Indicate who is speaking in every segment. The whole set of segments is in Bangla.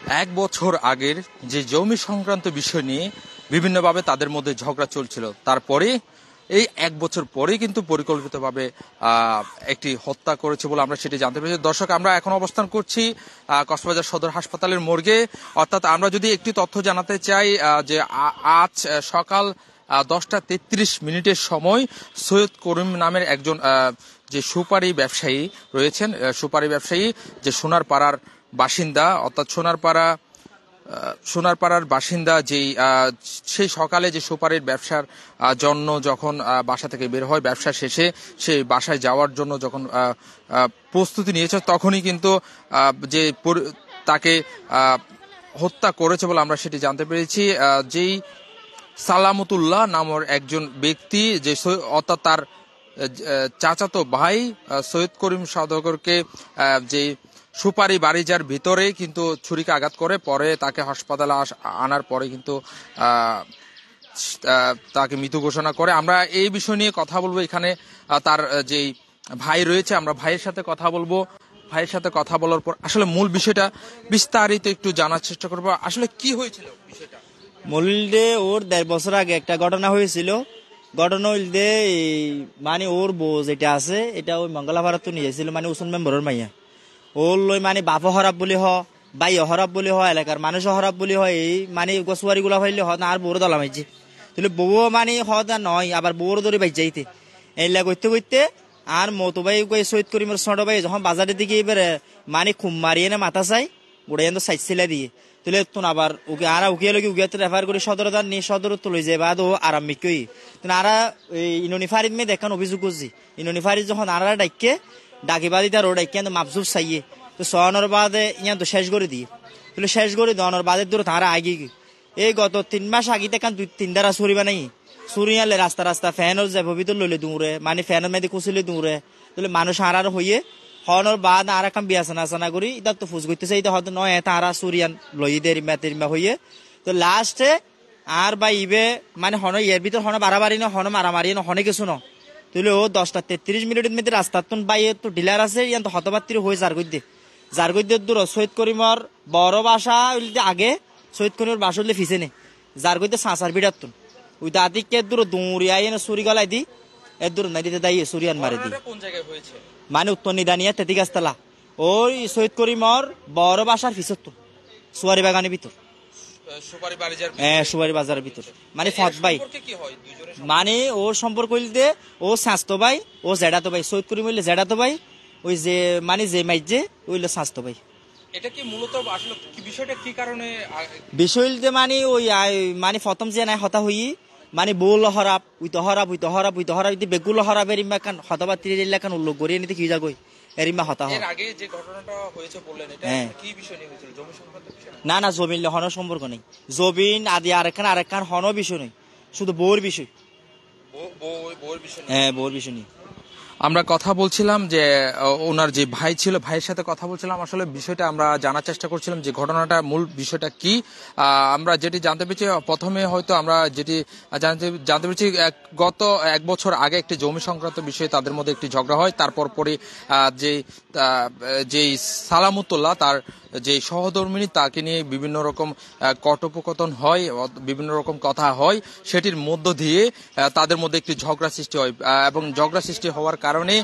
Speaker 1: এক বছর আগের যে জমি সংক্রান্ত বিষয় নিয়ে বিভিন্নভাবে তাদের মধ্যে ঝগড়া চলছিল, তারপরে এই এক বছর পরেই কিন্তু পরিকল্পিতভাবে একটি হত্যা করেছে বলে আমরা সেটি জানতে পেরেছি। দর্শক, আমরা এখন অবস্থান করছি কক্সবাজার সদর হাসপাতালের মর্গে। অর্থাৎ আমরা যদি একটি তথ্য জানাতে চাই যে আজ সকাল 10:33 সময় সৈয়দ করিম নামের একজন যে সুপারি ব্যবসায়ী রয়েছেন, সুপারি ব্যবসায়ী যে সোনারপাড়ার বাসিন্দা, অর্থাৎ সোনারপাড়ার বাসিন্দা যেই সেই সকালে যে সুপারির ব্যবসার জন্য যখন বাসা থেকে বের হয়, ব্যবসা শেষে সেই বাসায় যাওয়ার জন্য যখন প্রস্তুতি নিয়েছে, তখনই কিন্তু যে তাকে হত্যা করেছে বলে আমরা সেটি জানতে পেরেছি। যেই সালামতুল্লাহ নামের একজন ব্যক্তি, যে অর্থাৎ তার চাচাতো ভাই সৈয়দ করিম সওদাগরকে যে সুপারি বাড়িজার ভিতরে কিন্তু ছুরিকে আঘাত করে, পরে তাকে হাসপাতালে আনার পরে কিন্তু তাকে মৃত ঘোষণা করে। আমরা এই বিষয় নিয়ে কথা বলবো। এখানে তার যেই ভাই রয়েছে, আমরা ভাইয়ের সাথে কথা বলবো। ভাইয়ের সাথে কথা বলার পর আসলে মূল বিষয়টা বিস্তারিত একটু জানার চেষ্টা করবো। আসলে কি হয়েছিল বিষয়টা?
Speaker 2: মূলদে ওর 1.5 বছর আগে একটা ঘটনা হয়েছিল। ঘটনা হইলে মানে ওর বউ যেটা আছে এটা ওই মঙ্গলাপাড়া তো নিয়ে যাইছিল, মানে উসুন মেম্বরের মাইয়া। ওর লই মানে বাপও হরাব বলি হ, বাইও হরাব বলি হয়, এলাকার মানুষও হরাব বলি হয়। এই মানে গোসুয়ারি গুলা হইলে হয় না, আর বউর দলা মাইছে। তাহলে বউ মানে হদা নয়, আবার বউর ধরে বাইর যাইতে এইলা করতে করতে আর মতো ভাই সৈয়দ করিমের ছোট ভাই যখন বাজারের দিকে এবারে মানে খুম মারিয়ে না মাথা চাই গোড়ে সাইজ ছিলা দিয়ে তুলে তো আবার ওকে আর উকিয়ে লোক উকিয়ে রেফার করে সদর নিয়ে সদর তুলে যায় বা ও আরাম মিকই আরা ইননি ফারিদ মেয়ে দেখান অভিযোগ করছি। ইননি ফারিদ যখন আরা ডাইকে ডাকি বাদি তার ও ডাইকে মাপজুর চাইয়ে তো সহনের বাদে ইয়া তো শেষ করে দিয়ে তুলে শেষ করে দনের বাদের দূরে তারা আগে এই গত 3 মাস আগে দেখান 2-3 দ্বারা সরিবা নাই সুরিয়ালে রাস্তা রাস্তা ফ্যানের যাব ভিতর লইলে দূরে মানে ফ্যানের মেয়েদের কুচিলে দূরে তাহলে মানুষ হারার হইয়ে হনর বাদ আর কাম বিয়াসনা আসানা করি এটা তো ফুস করতেছে এটা হয়তো নয় তারা সুরিয়ান লই দেরিমা হইয়ে তো লাস্টে আর বা ইবে মানে হন এর ভিতর হন বাড়াবাড়ি না হন মারামারি না হনে কিছু না তুইলে ও 10:33 মধ্যে রাস্তা তুন বাইয়ে তো ডিলার আছে ইয়ান তো হতবাত্তির হয়ে যার গদ্যে দূর সৈয়দ করিমর বড় বাসা আগে সৈয়দ করিমর বাসা হলে ফিসে নে যার গদ্যে সাঁচার বিড়াত তুন ওই দাদিকে দূর দৌড়িয়ে এনে চুরি গলায় দি এর দূর নদীতে দাইয়ে চুরিয়ান মারে দি মানে উত্তর নিদানিয়া তেতি গাছতলা ওই সৈয়দ করিমর বড় বাসার ফিসত তো সুয়ারি বাগানের ভিতর সুপারি বাজারের ভিতর মানে ফত ভাই মানে ওর সম্পর্ক হইলে ও স্বাস্থ্য ভাই ও জেডাতো ভাই সৈয়দ করিম হইলে জেডাতো ভাই ওই যে মানে যে মাইজে ওইলে স্বাস্থ্য ভাই।
Speaker 1: এটা কি মূলত আসলে কি বিষয়টা কি কারণে
Speaker 2: বিষয় মানে ওই মানে প্রথম যে নাই হতা হই মানে বউল হরাপ উইতো হরাপ বেগুল হরাপের ইমাকান হতবা 30 লাখ উল্লেখ করিয়ে নিতে কি যাগই এরিমা হতা হয়।
Speaker 1: এর আগে যে ঘটনাটা হয়েছে বললেন, এটা কি বিষয় নিয়ে হয়েছিল? জমি সংক্রান্ত বিষয়?
Speaker 2: না জমিন হন সম্পর্ক নেই। জমিন আদি আরেকখান হন বিষয় নেই, শুধু বউর বিষয়। হ্যাঁ বউর বিষয় নেই।
Speaker 1: আমরা কথা বলছিলাম যে ওনার যে ভাই ছিল, ভাইয়ের সাথে কথা বলছিলাম। আসলে বিষয়টা আমরা জানার চেষ্টা করছিলাম যে ঘটনাটা মূল বিষয়টা কি। আমরা যেটি জানতে পেরেছি, প্রথমে হয়তো আমরা যেটি জানতে পেরেছি গত 1 বছর আগে একটি জমি সংক্রান্ত বিষয়ে তাদের মধ্যে একটি ঝগড়া হয়। তারপর পরে যেই সালামতুল্লাহ তার যে সহধর্মিনী তাকে নিয়ে বিভিন্ন রকম কথোপকথন হয়, বিভিন্ন রকম কথা হয়, সেটির মধ্য দিয়ে তাদের মধ্যে একটি ঝগড়া সৃষ্টি হয় এবং ঝগড়া সৃষ্টি হওয়ার কারণে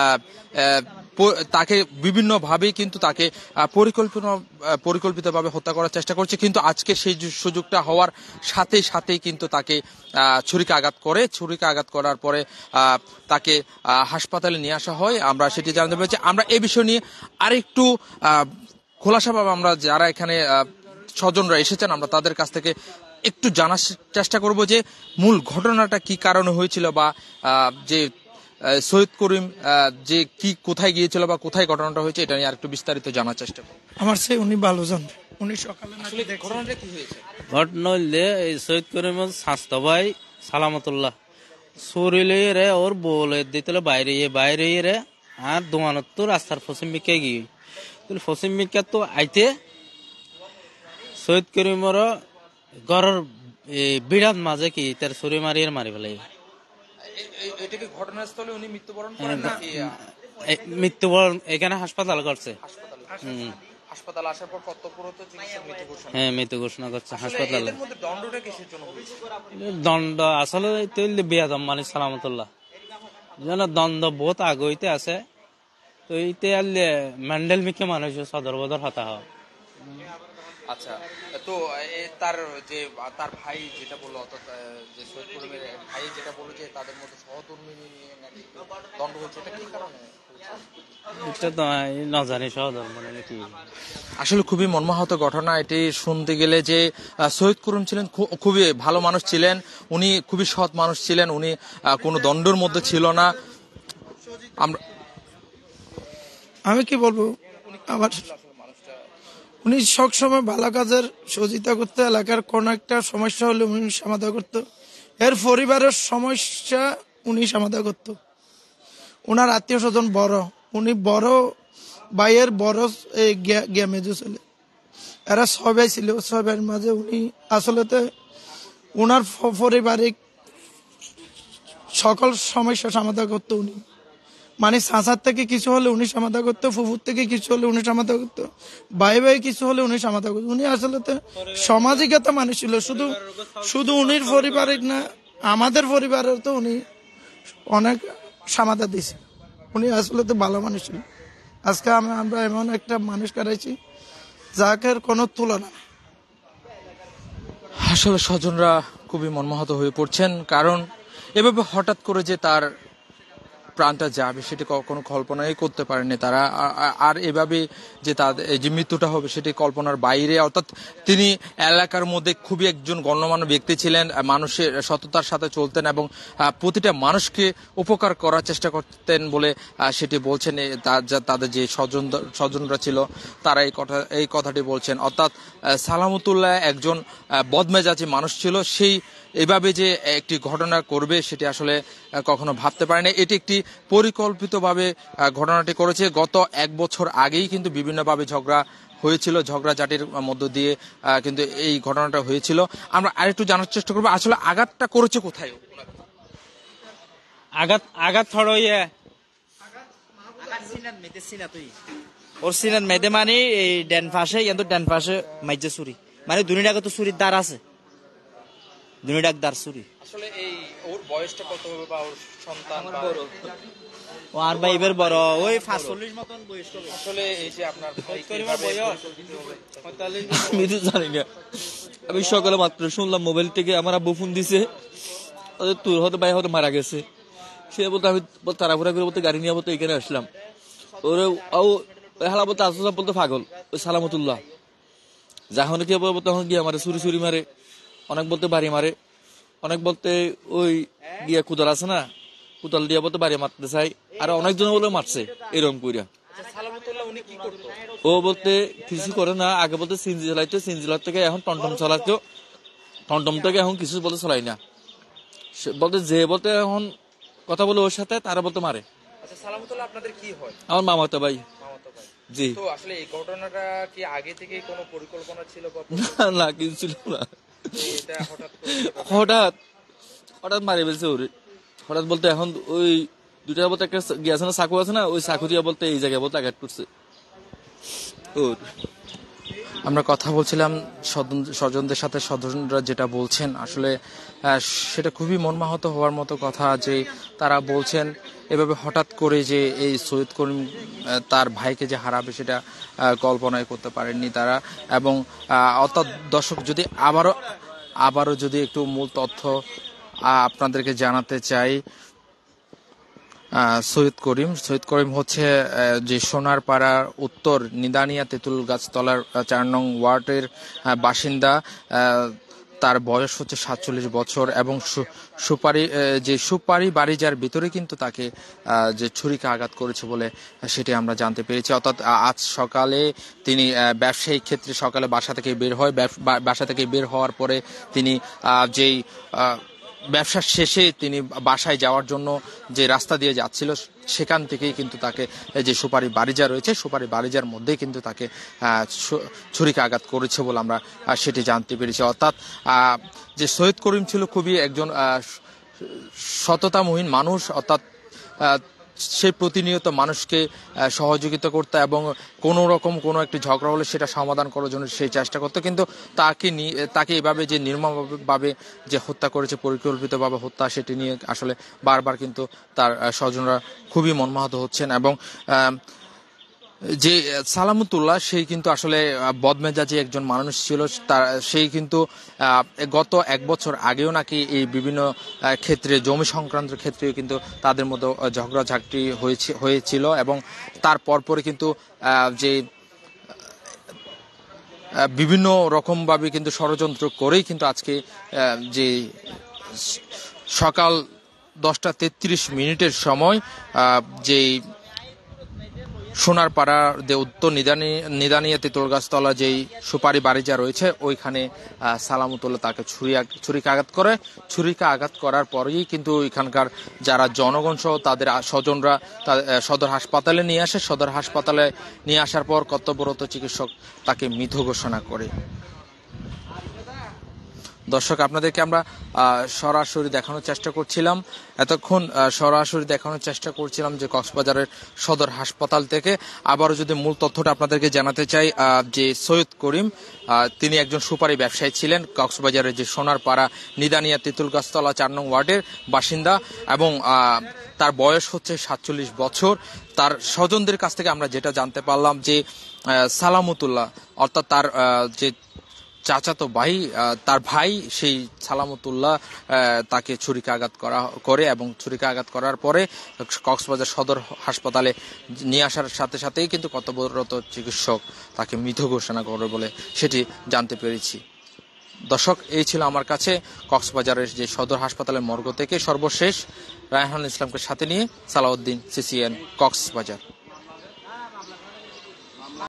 Speaker 1: তাকে বিভিন্নভাবে কিন্তু তাকে পরিকল্পিতভাবে হত্যা করার চেষ্টা করছে। কিন্তু আজকে সেই সুযোগটা হওয়ার সাথেই কিন্তু তাকে ছুরিকে আঘাত করার পরে তাকে হাসপাতালে নিয়ে আসা হয়। আমরা সেটি জানতে পেরেছি। আমরা এই বিষয় নিয়ে আরেকটু খোলাসাভাবে আমরা যারা এখানে স্বজনরা এসেছেন আমরা তাদের কাছ থেকে একটু জানার চেষ্টা করব যে মূল ঘটনাটা কি কারণে হয়েছিল, বা যে সৈয়দ করিম যে কি কোথায় গিয়েছিল বা কোথায় ঘটনাটা হয়েছে এটা নিয়ে আরেকটু বিস্তারিত জানার চেষ্টা করব।
Speaker 3: আমার সে উনি ভালো জানবে। উনি সকালে
Speaker 1: ঘটনাটা কি হয়েছে?
Speaker 4: ঘটনা হইলে এই সৈয়দ করিমের স্বাস্থ্য ভাই সালামতুল্লাহ সরিলে রে ওর বলে দিতে বাইরে রে আর দোয়ানত তো রাস্তার পশ্চিম দিকে গিয়ে পশ্চিম দিকে তো আইতে সৈয়দ করিমের ঘরের বিড়াত মাঝে কি তার ছুরি মারি ফেলে।
Speaker 1: ঘটনাস্থলে
Speaker 4: মৃত্যুবরণ এখানে হাসপাতাল করছে।
Speaker 1: হাসপাতালে আসার পর কর্তব্যরত চিকিৎসক মৃত ঘোষণা।
Speaker 4: হ্যাঁ, মৃত ঘোষণা করছে হাসপাতালে।
Speaker 1: এদের মধ্যে দণ্ডটা কিসের জন্য হয়েছে?
Speaker 4: দণ্ড আসলে তৈল বেয়াদম মানে সালামতুল্লাহ যেন দ্বন্দ্ব বহুত আগ হইতে আছে, তো এইতে আনলে মেন্ডেল মিকে মানুষ সদর বদর হতা হয়।
Speaker 1: আচ্ছা, তো তার যে তার ভাই যেটা বললো, অর্থাৎ যে সৈয়দ করিমের ভাই যেটা বললো যে তাদের মধ্যে সহধর্মী নিয়ে নাকি দণ্ড হয়েছে, এটা কি কারণে?
Speaker 4: এটা তো না জানি সহধর্ম নাকি।
Speaker 1: আসলে খুবই মর্মাহত ঘটনা এটি শুনতে গেলে, যে সৈয়দ করিম ছিলেন খুবই ভালো মানুষ ছিলেন, উনি খুবই সৎ মানুষ ছিলেন, উনি কোনো দ্বন্দ্বের মধ্যে ছিল না। আমরা
Speaker 3: আমি কি বলবো, আমার উনি সবসময় ভালো কাজের সহযোগিতা করতো, এলাকার কোন একটা সমস্যা হলে উনি সমাধান করতো, এর পরিবারের সমস্যা উনি সমাধান করতো। ওনার আত্মীয় স্বজন বড়, উনি বড় ভাইয়ের বড় মেজো ছেলে, এরা সবাই ছিল, সবার মাঝে উনি আসলে ওনার পারিবারিক সকল সমস্যা সমাধান করতো উনি। মানে চাচার থেকে কিছু হলে উনি সমাধান করতো, ফুফুর থেকে কিছু হলে উনি সমাধান করতো, ভাই ভাই কিছু হলে উনি সমাধান করতো। উনি আসলে সামাজিকতা মানুষ ছিল, শুধু উনির পরিবারিক না, আমাদের পরিবারের তো উনি অনেক সমাধান দিয়েছে। উনি আসলে ভালো মানুষ ছিল। আজকে আমরা এমন একটা মানুষ কাটাইছি যাকে কোনো তুলনা।
Speaker 1: আসলে স্বজনরা খুবই মর্মাহত হয়ে পড়ছেন, কারণ এভাবে হঠাৎ করে যে তার প্রাণটা যাবে সেটি কখনো কল্পনাই করতে পারেনি তারা। আর এভাবে যে তাদের যে মৃত্যুটা হবে সেটি কল্পনার বাইরে। অর্থাৎ তিনি এলাকার মধ্যে খুবই একজন গণ্যমান্য ব্যক্তি ছিলেন, মানুষের সততার সাথে চলতেন এবং প্রতিটা মানুষকে উপকার করার চেষ্টা করতেন বলে সেটি বলছেন তাদের যে স্বজনরা ছিল, তারা এই কথাটি বলছেন। অর্থাৎ সালামতুল্লাহ একজন বদমেজাজি মানুষ ছিল, সেই এভাবে যে একটি ঘটনা করবে সেটি আসলে কখনো ভাবতে পারেনি। এটি একটি পরিকল্পিতভাবে ঘটনাটি করেছে। গত 1 বছর আগেই কিন্তু বিভিন্নভাবে ঝগড়া হয়েছিল, ঝগড়াঝাটির মধ্য দিয়ে কিন্তু এই ঘটনাটা হয়েছিল। আমরা আরেকটু জানার চেষ্টা করবো আসলে আঘাতটা করেছে কোথায়।
Speaker 4: আঘাত ছড়াইয়া
Speaker 2: ওর সিনার মেদে মানে এই ড্যান পাশে মাইজে চুরি, মানে দুনিয়াকে তো চুরির দ্বার আছে, দুনিয়াক দ্বার চুরি।
Speaker 1: আসলে এই ওর বয়সটা কত হবে বা ওর সন্তান?
Speaker 2: ও আর ভাই এবার বড়, ওই 45 মতন বয়স হবে।
Speaker 1: আসলে এই যে আপনার
Speaker 5: আমি তো জানি না, আমি সকালে মাত্র শুনলাম মোবাইল থেকে, আমার আব্বু ফোন দিছে তোর হয়তো ভাই হয়তো মারা গেছে। সে বলতে আমি তাড়াহুড়া করে বলতে গাড়ি নিয়ে বলতে এখানে আসলাম। ওরে হালা বলতে আসা বলতে পাগল, ওই সালামতুল্লাহ যখন কি বলবো তখন গিয়ে মারে, চুরি চুরি মারে, অনেক বলতে বাড়ি মারে, অনেক বলতে ওই গিয়া কুদাল আছে না, কুদাল দিয়ে বলতে বাড়ি মারতে চাই, আর অনেকজন বলে মারছে এরকম কইরা। ও বলতে কিছু করে না, আগে বলতে সিনজি চালাইতো, সিনজি থেকে এখন টমটম চালাতো, টমটম থেকে এখন কিছু বলতে চালাই না। বলতে যে বলতে এখন কথা বলে ওর সাথে, তারা বলতে মারে।
Speaker 1: আপনাদের কি হয়?
Speaker 5: আমার মামাতো ভাই। জি।
Speaker 1: তো আসলে এই ঘটনাটা কি আগে থেকে কোনো পরিকল্পনা ছিল?
Speaker 5: না কিছু ছিল না,
Speaker 1: এটা
Speaker 5: হঠাৎ মারি ফেলছে ওরে। হঠাৎ বলতে এখন ওই দুইটা বলতে একটা গিয়ে না চাকু আছে না, ওই চাকু দিয়ে বলতে এই জায়গায় বলতে আঘাত করছে ওর।
Speaker 1: আমরা কথা বলছিলাম স্বজনদের সাথে, স্বজনরা যেটা বলছেন আসলে সেটা খুবই মর্মাহত হওয়ার মতো কথা, যে তারা বলছেন এভাবে হঠাৎ করে যে এই সৈয়দ করিম তার ভাইকে যে হারাবে সেটা কল্পনাই করতে পারেননি তারা। এবং অর্থাৎ দর্শক যদি আবারও যদি একটু মূল তথ্য আপনাদেরকে জানাতে চাই, সৈয়দ করিম হচ্ছে যে সোনারপাড়া উত্তর নিদানিয়া তেঁতুল গাছতলার 4 নং ওয়ার্ডের বাসিন্দা। তার বয়স হচ্ছে 47 বছর এবং সুপারি বাড়িজার ভিতরে কিন্তু তাকে যে ছুরিকা আঘাত করেছে বলে সেটি আমরা জানতে পেরেছি। অর্থাৎ আজ সকালে তিনি ব্যবসায়িক ক্ষেত্রে সকালে বাসা থেকে বের হয়, বাসা থেকে বের হওয়ার পরে তিনি যেই ব্যবসার শেষে তিনি বাসায় যাওয়ার জন্য যে রাস্তা দিয়ে যাচ্ছিল সেখান থেকেই কিন্তু তাকে যে সুপারি বাড়িজা রয়েছে, সুপারি বাড়িজার মধ্যেই কিন্তু তাকে ছুরিকা আঘাত করেছে বলে আমরা সেটি জানতে পেরেছি। অর্থাৎ যে সৈয়দ করিম ছিল খুবই একজন সততামহীন মানুষ। অর্থাৎ সে প্রতিনিয়ত মানুষকে সহযোগিতা করতো এবং কোনো রকম কোনো একটি ঝগড়া হলে সেটা সমাধান করার জন্য সেই চেষ্টা করতো। কিন্তু তাকে এভাবে যে নির্মমভাবে যে হত্যা করেছে, পরিকল্পিতভাবে হত্যা, সেটি নিয়ে আসলে বারবার কিন্তু তার স্বজনরা খুবই মর্মাহত হচ্ছেন। এবং যে সালামতুল্লাহ সেই কিন্তু আসলে বদমেজাজি একজন মানুষ ছিল। সেই কিন্তু গত 1 বছর আগেও নাকি এই বিভিন্ন ক্ষেত্রে, জমি সংক্রান্ত ক্ষেত্রেও কিন্তু তাদের মধ্যে ঝগড়াঝাটি হয়েছিল এবং তার পরপরে কিন্তু যে বিভিন্ন রকমভাবে কিন্তু ষড়যন্ত্র করেই কিন্তু আজকে যে সকাল 10:33 সময় যে সোনারপাড়া উত্তর নিদানিয়া তেঁতুলগাছতলা যেই সুপারি বাড়িজা রয়েছে, ওইখানে সালামতুল্লাহ তাকে ছুরিকা আঘাত করার পরেই কিন্তু এখানকার যারা জনগণ সহ তাদের স্বজনরা সদর হাসপাতালে নিয়ে আসে। সদর হাসপাতালে নিয়ে আসার পর কর্তব্যরত চিকিৎসক তাকে মৃত ঘোষণা করে। দর্শক, আপনাদেরকে আমরা সরাসরি দেখানোর চেষ্টা করছিলাম যে কক্সবাজারের সদর হাসপাতাল থেকে। আবারও যদি মূল তথ্যটা আপনাদেরকে জানাতে চাই, যে সৈয়দ করিম তিনি একজন সুপারি ব্যবসায়ী ছিলেন, কক্সবাজারের যে সোনারপাড়া নিদানিয়া তেঁতুলগাছতলা 4 নং ওয়ার্ডের বাসিন্দা এবং তার বয়স হচ্ছে 47 বছর। তার স্বজনদের কাছ থেকে আমরা যেটা জানতে পারলাম যে সালামতুল্লাহ অর্থাৎ তার যে চাচাতো ভাই, তার ভাই সেই সালামতুল্লাহ তাকে ছুরিকাঘাত করে এবং ছুরিকাঘাত করার পরে কক্সবাজার সদর হাসপাতালে নিয়ে আসার সাথে সাথেই কিন্তু কর্তব্যরত চিকিৎসক তাকে মৃত ঘোষণা করে বলে সেটি জানতে পেরেছি। দর্শক, এই ছিল আমার কাছে কক্সবাজারের যে সদর হাসপাতালের মর্গ থেকে সর্বশেষ। রায়হানুল ইসলামকে সাথে নিয়ে সালাউদ্দিন, CCN, কক্সবাজার।